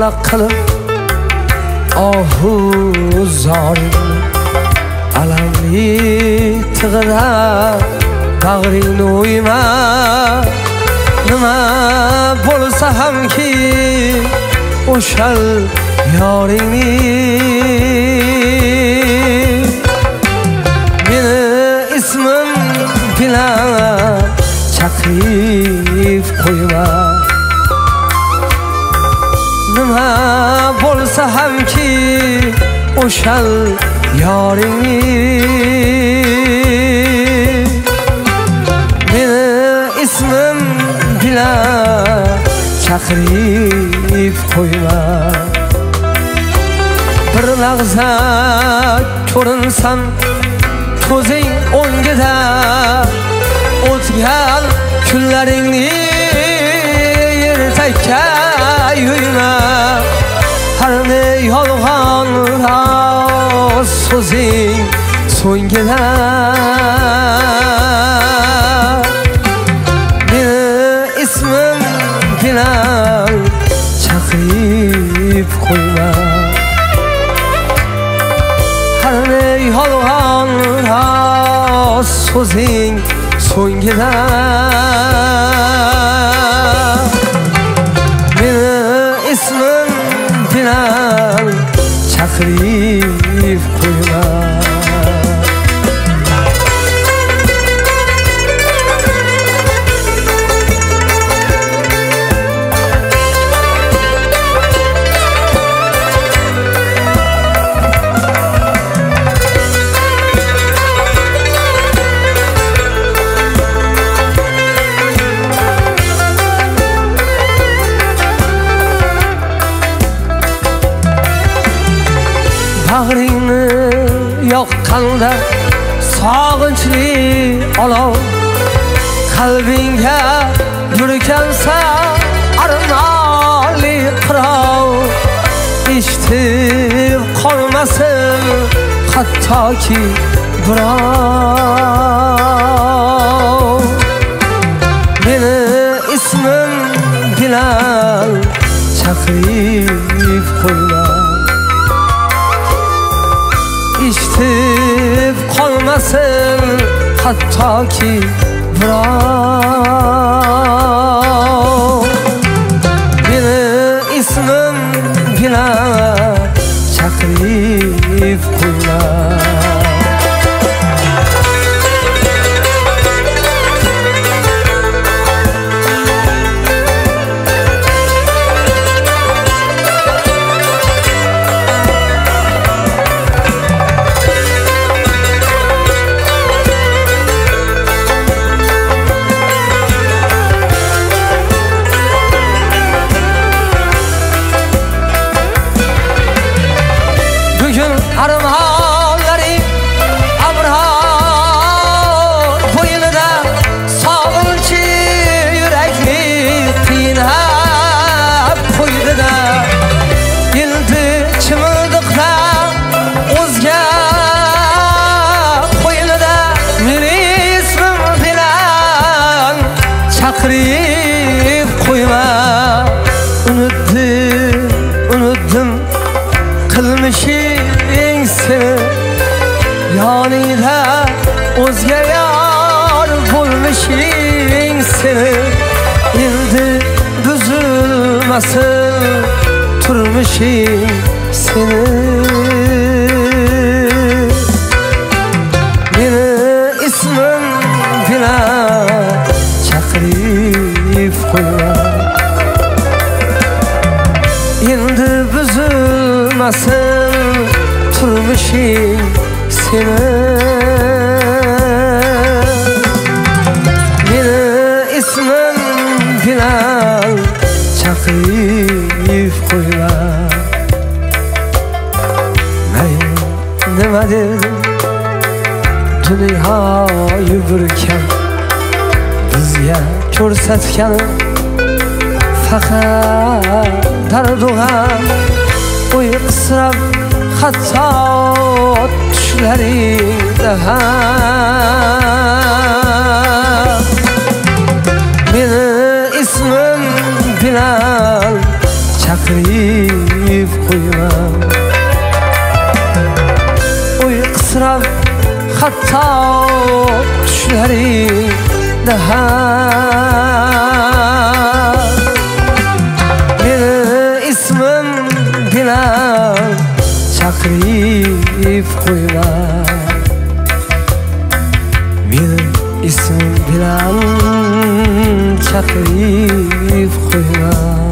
nola qilib ohu zoring alamli tig'ida bag'ringni o'yma nima bo'lsa hamki o'shal yoringni meni ismim bilan chaqirib qo'yma nima bo'lsa hamki o'shal yoringni meni ismim bilan chaqirib qo'yma bir lahza ko'rinsan ko'zing o'ngida o'tgan kunlaringni ertakka yuyma har ne yolg'on rost so'zing so'ngida meni ismim bilan chaqirib qo'yma har ne yolg'on rost so'zing so'ngida meni ismim bilan chaqirib qo'yma bag'ringni yoqqanda sog'inchli olov qalbingga yurgansa armonli qirov eshitib qolmasin hattoki birov meni ismim bilan chaqirib qo'yma eshitib qolmasin hattoki birov meni ismim bilan chaqirib qo'yma armonlaring abror bo'ynida sog'inchi yurakni qiynab qo'ydida endi chimildiqdan o'zga qo'ynida meni ismim bilan chaqirib qo'yma unutdim qilmishing seni yoningda o'zga yor bo'lmishing seni endi buzilmasin turmushing seni meni ismim bilan chaqirib qo'yma endi buzilmasin turmushing seni meni ismim bilan chaqirib qo'yma men nima dedim dunyoyu bir kam bizga ko'rsatgan faqat dardu g'am uyqusirab hatto tushlaringda ham meni ismim bilan chaqirib qo'yma uyqusirab hatto tushlaringda ham meni ismim bilan chaqirib qo'yma meni ismim bilan chaqirib qo'yma